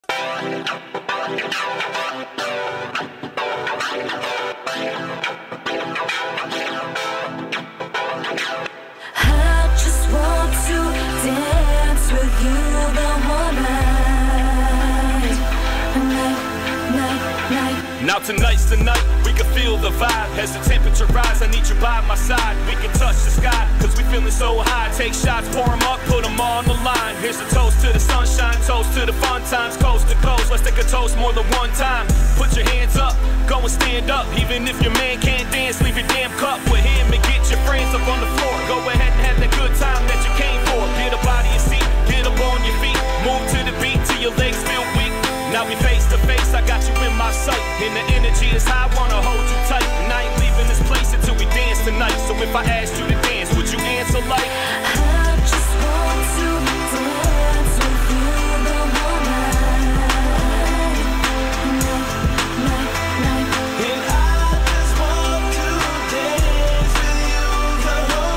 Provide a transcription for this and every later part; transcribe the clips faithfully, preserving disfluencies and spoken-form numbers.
Now tonight's the night, we can feel the vibe. As the temperature rise, I need you by my side. We can touch the sky, cause we feeling so high. Take shots, pour them up, put them on the line. Here's a toast to the sunshine, toast to the fun times. Coast to coast, let's take a toast more than one time. Put your hands up, go and stand up. Even if your man can't dance, leave your damn cup with him and get your friends up on the floor. Go ahead and have that good time that you came for. Get up out of your seat, get up on your feet. Move to the beat till your legs feel weak. Now we face to face, I got you in my sight. And the energy is high, I wanna hold you tight. And I ain't leaving this place until we dance tonight. So if I asked you to dance, would you answer like? I just want to dance with you the whole night. Night, night, night. And I just want to dance with you the whole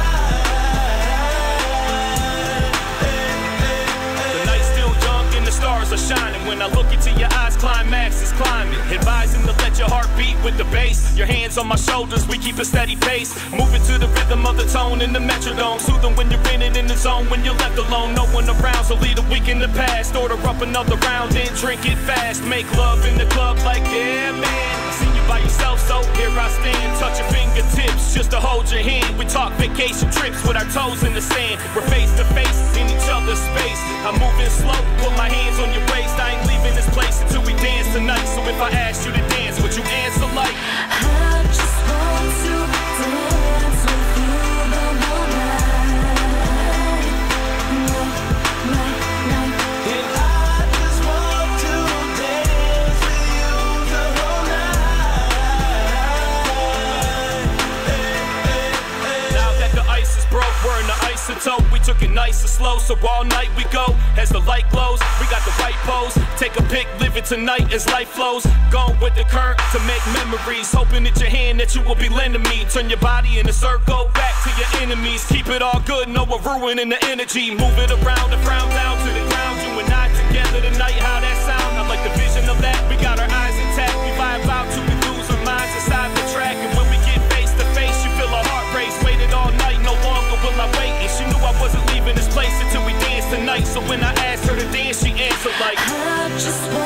night. Hey, hey, hey. The night's still young and the stars are shining. When I look into your eyes, climax is climbing. Advising to let your heart beat with the bass. Your hands on my shoulders, we keep a steady pace. Moving to the rhythm of the tone in the metrodome. Soothing when you're in it in the zone. When you're left alone, no one around. So leave a week in the past. Order up another round and drink it fast. Make love in the club like, yeah, man. I see you by yourself, so here I stand. Touch your fingertips just to hold your hand. We talk vacation trips with our toes in the sand. We're face to face in each other's space. I'm moving slow, put my hands on your waist. I ain't leaving this place until we dance tonight. So if I asked you to dance, would you answer like? I just want to dance with you the whole night. Night, night, night. And I just want to dance with you the whole night. Hey, hey, hey. Now that the ice is broke, we're in the isotope. We took it nice and slow, so all night we go. As the light glows, we got the right pose. Take a pic, live it tonight as life flows. Going with the current to make memories. Hoping that your hand that you will be lending me. Turn your body in a circle, back to your enemies. Keep it all good, no one ruining the energy. Move it around and frown down to the ground. You and I together tonight, how that sound? I like the vision of that. We got our eyes intact, we vibe out till we lose our minds inside the track. And when we get face to face, you feel a heart race. Waited all night, no longer will I wait. And she knew I wasn't leaving this place until we dance tonight. So when I asked her to dance, she answered like, I just want